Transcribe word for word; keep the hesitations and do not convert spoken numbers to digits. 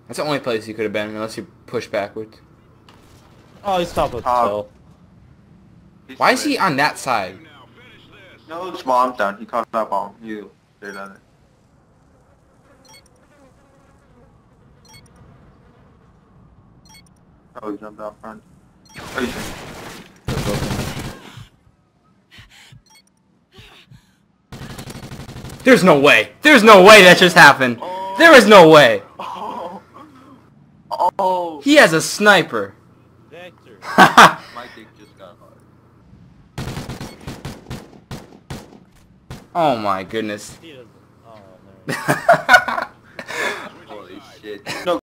That's the only place he could have been, unless you push backwards. Oh, he's top of the Uh, hill. Why is he on that side? No, it's bomb down. He caught that bomb. You stayed on it. Oh, he jumped out front. Oh, he's There's no way. There's no way that just happened. Oh. There is no way. Oh. Oh. He has a sniper. Vector. My dick just got hard. Oh my goodness. He doesn't. Oh, there. Holy shit. No.